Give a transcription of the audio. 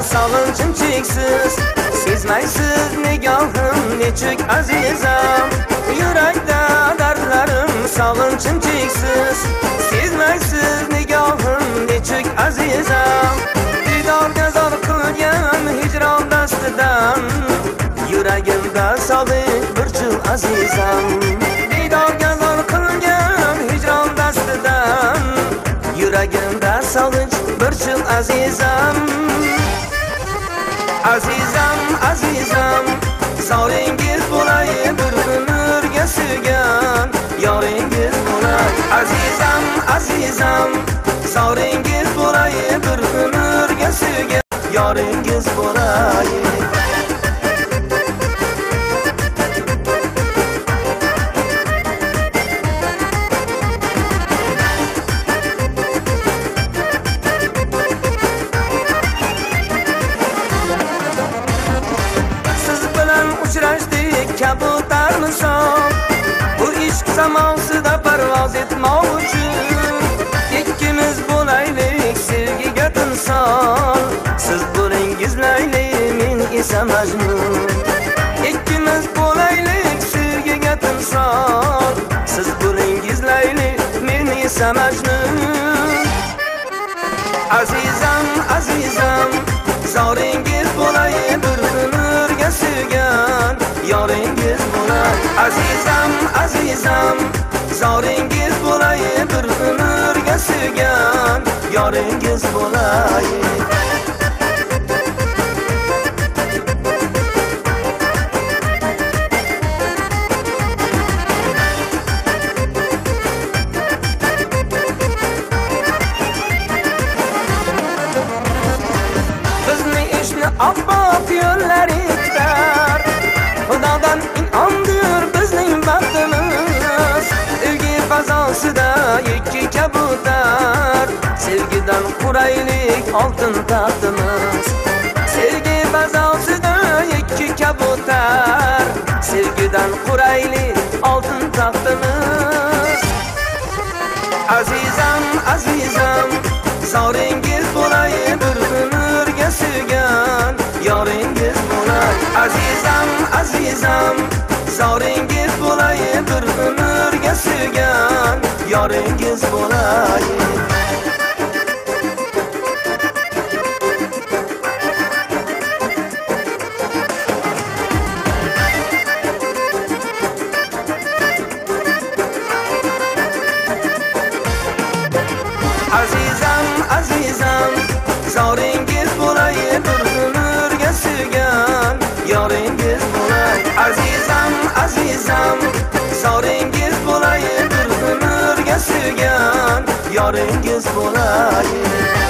sog'inchim cheksiz. Sezmaysiz nigohim nechuk azizam. Yurakda dardlarim sog'inchim cheksiz. Sezmaysiz nigohim nechuk azizam. Didorga zor qilgan hijron dastidan yuragimda sog'inch bir chul azizam. Didorga zor qilgan hijron dastidan yuragimda sog'inch bir chul azizam. Azizam, azizam, zoringiz bo'lay bir umrga suygan yoringiz bo'lay. Azizam, azizam, zoringiz bo'lay bir umrga suygan yoringiz bo'lay. Kabutar misol bu ishq samosida parvoz etmoqchi. Ikkimiz bo'laylik sevgiga timsol. Siz bo'lingiz Layli, men esa Majnun. Ikkimiz bo'laylik sevgiga timsol. Siz bo'lingiz Layli, men esa Majnun. Azizam, azizam, zoringiz bo'lay bir umrga suygan yoringiz bo'lay. Azizam, azizam, zoringiz bo'lay bir umrga suygan yoringiz bo'lay. Bizni ishni oppoq yo'llari ketar. Xudodan in'omdir bizning baxtimiz. Sevgi fazosida ikki kabutar. Sevgidan quraylik oltin taxtimiz. Sevgi fazosida ikki kabutar. Sevgidan quraylik oltin taxtimiz. Azizam, azizam, zoringiz bo'lay bir umrga suygan yoringiz bo'lay. Azizam, azizam, zoringiz bo'lay bir umrga suygan yoringiz bo'lay. Azizam, azizam, zoringiz bo'lay bir umrga suygan yoringiz bo'lay. Azizam, azizam, zoringiz bo'lay bir umrga suygan yoringiz bo'lay.